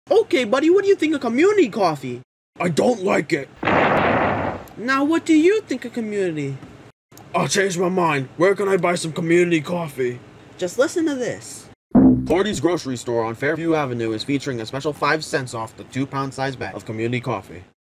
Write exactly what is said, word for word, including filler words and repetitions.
Okay, buddy, what do you think of community coffee? I don't like it. Now, what do you think of community? I'll change my mind. Where can I buy some community coffee? Just listen to this. Cordy's grocery store on Fairview Avenue is featuring a special five cents off the two pound size bag of community coffee.